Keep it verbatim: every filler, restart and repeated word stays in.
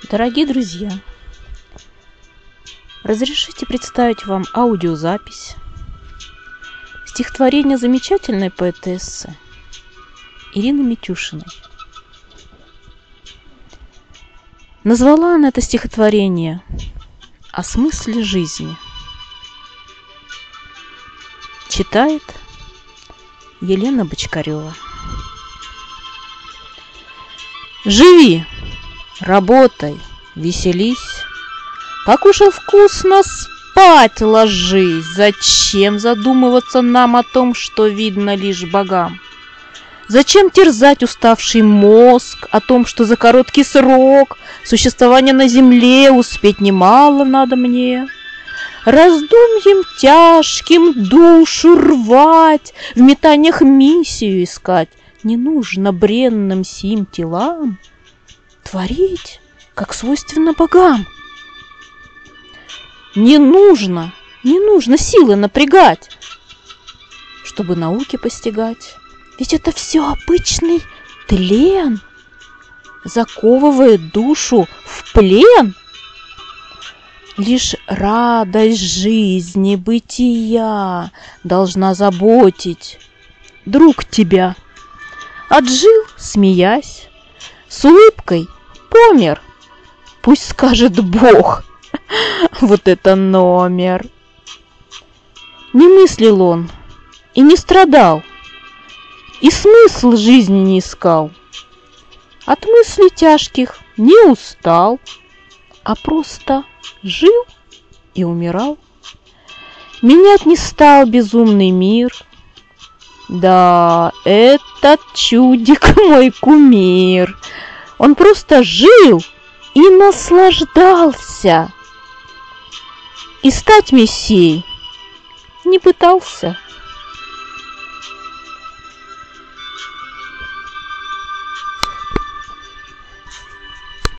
Дорогие друзья, разрешите представить вам аудиозапись стихотворения замечательной поэтессы Ирины Митюшиной. Назвала она это стихотворение «О смысле жизни». Читает Елена Бочкарева. Живи, работай, веселись, покушай вкусно, спать ложись. Зачем задумываться нам о том, что видно лишь богам? Зачем терзать уставший мозг о том, что за короткий срок существования на земле успеть немало надо мне? Раздумьем тяжким душу рвать, в метаниях миссию искать. Не нужно бренным сим телам творить, как свойственно богам. Не нужно, не нужно силы напрягать, чтобы науки постигать. Ведь это все обычный тлен, заковывает душу в плен. Лишь радость жизни, бытия должна заботить друг тебя. Отжил, смеясь, с улыбкой помер. Пусть скажет Бог, вот это номер. Не мыслил он и не страдал, и смысл жизни не искал. От мыслей тяжких не устал, а просто жил и умирал. Менять не стал безумный мир. Да, этот чудик мой кумир. Он просто жил и наслаждался. И стать мессией не пытался.